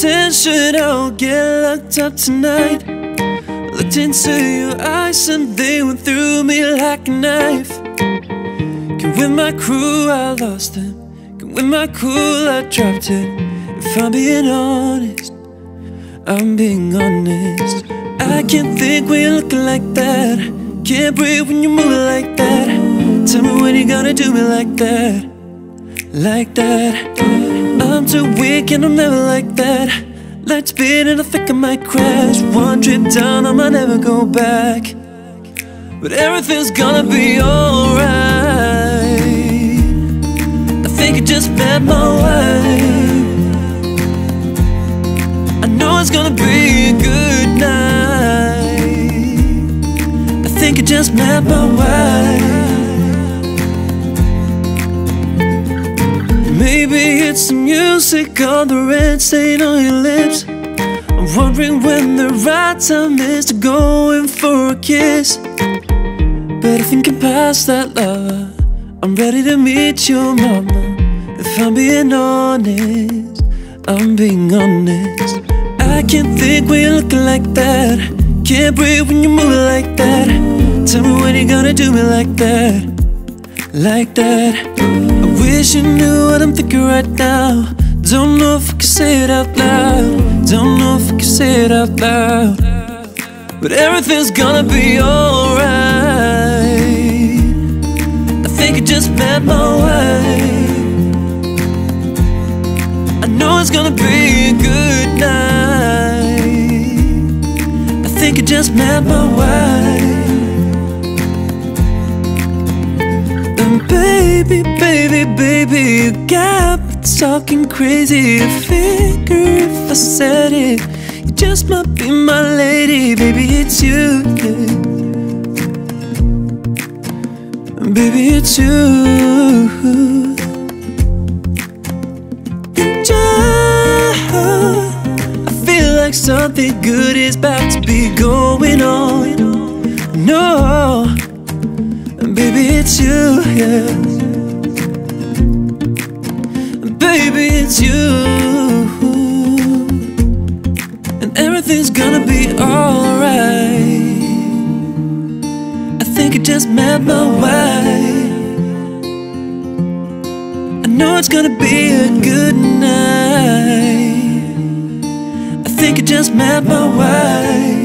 attention, I'll get locked up tonight. Looked into your eyes and they went through me like a knife. Cause with my crew I lost it, cause with my cool I dropped it. If I'm being honest, I'm being honest. I can't think when you're looking like that. Can't breathe when you move like that. Tell me when you gonna do me like that. Like that. I'm too weak and I'm never like that. Light speed and I think I might crash. One trip down, I might never go back. But everything's gonna be alright. I think I just met my wife. I know it's gonna be a good night. I think I just met my wife. Maybe it's the music or the red stain on your lips. I'm wondering when the right time is to go in for a kiss. But I think I'm past that lover. I'm ready to meet your mama. If I'm being honest, I'm being honest. I can't think when you're looking like that. Can't breathe when you move like that. Tell me when you're gonna do me like that. Like that. I wish you knew what I'm thinking right now. Don't know if I can say it out loud. Don't know if I can say it out loud. But everything's gonna be alright. I think I just met my wife. I know it's gonna be a good night. I think I just met my wife. Baby, baby, baby, you got me talking crazy. I figure if I said it, you just might be my lady. Baby, it's you, yeah. Baby, it's you. And I feel like something good is about to be going on. No, baby, it's you, yeah. Baby, it's you. And everything's gonna be alright. I think I just met my wife. I know it's gonna be a good night. I think I just met my wife.